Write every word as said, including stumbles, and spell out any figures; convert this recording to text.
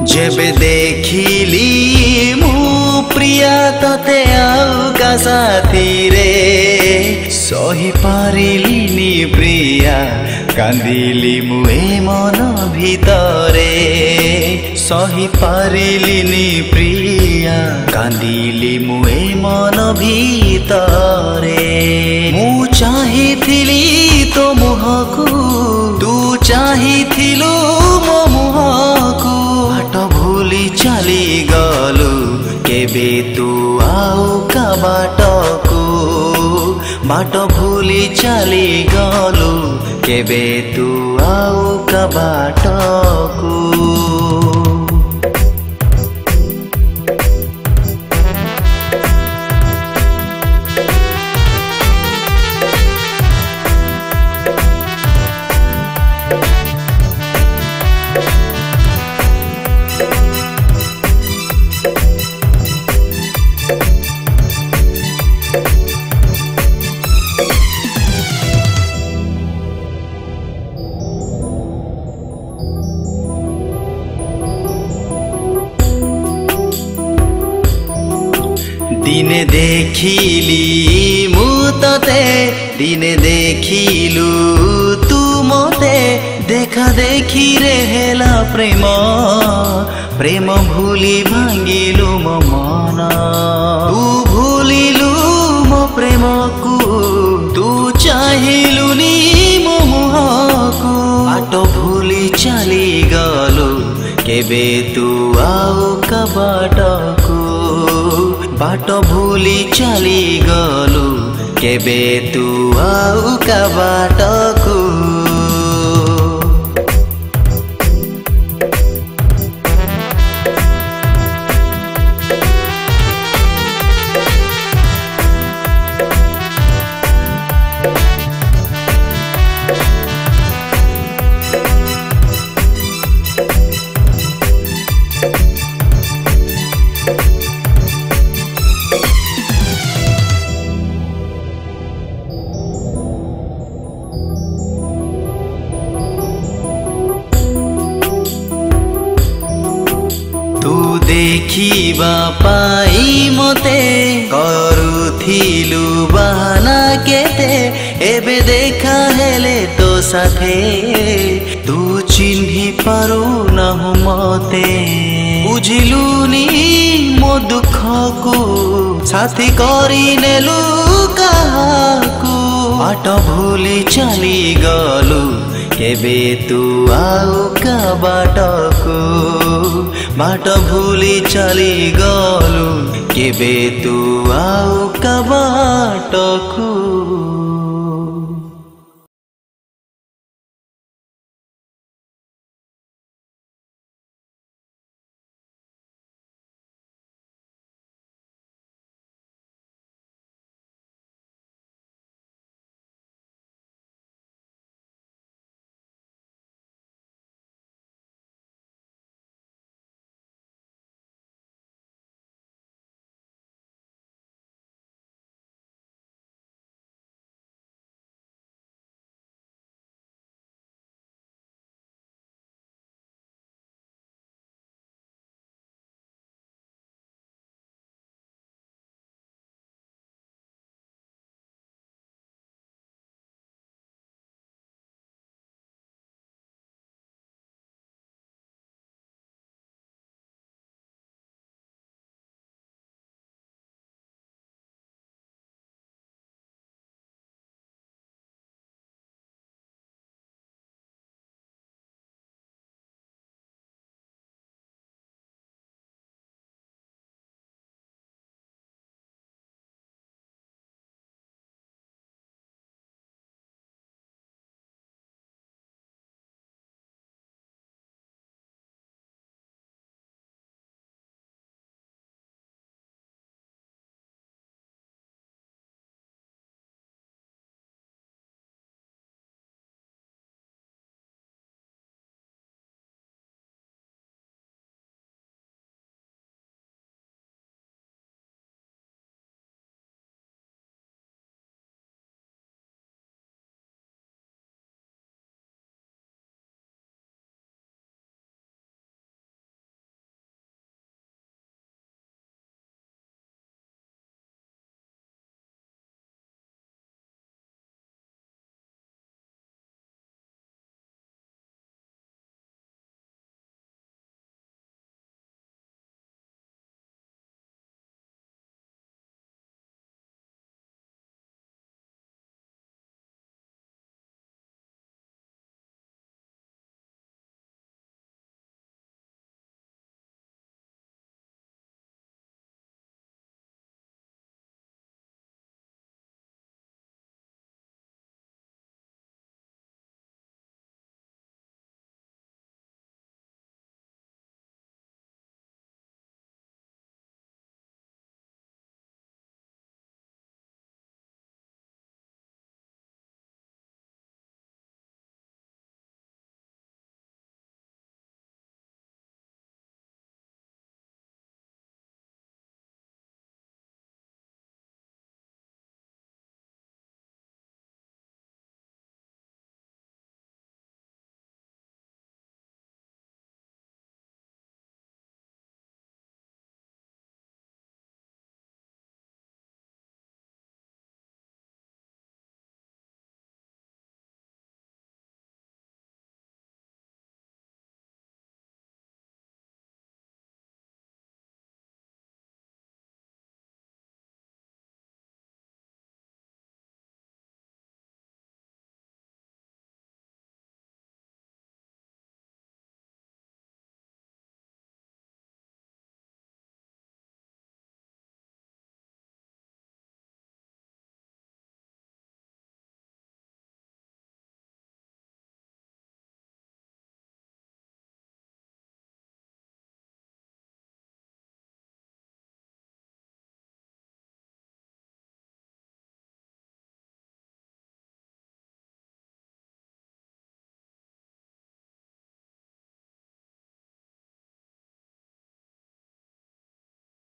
जेबे देखिली मु प्रिया तते आउका साथी रे सही पारिलिनी प्रिया कांदिली मुए मन भितरे सही पारिलिनी प्रिया कांदिली मुए मन भितरे मु चाहिथिली तो मुहकु तू चाहिथिलु मो मुहकु बाट भूली चली गलु केबे तू आउ का बाटकु बाट भूली चली गलु केबे तू आउ का बाटकु दिने देखिली मु तते दिने देखिलु तू मते देखा देखी रे हेला प्रेम प्रेम भूली भांगिलु मो मन तू भूलिलु मो प्रेम को तू चाहिलु नी मो मुहको बाट भूली चली गलु केबे तू आउ का बाटकु बाट भूली चली गलु केबे तू आउ का बाटकु देखिबा पाई मते करुथिलु बहाना केते एबे देखा हेले तो साथे तू चिन्हि पारु न मते बुझिलु नी मो दुख को साथी करी नेलु काहाकु बाट भूली चली गलु केबे तू आउ का बाटकु बाट भूली चली गलु केबे तू आउ का बाटकु।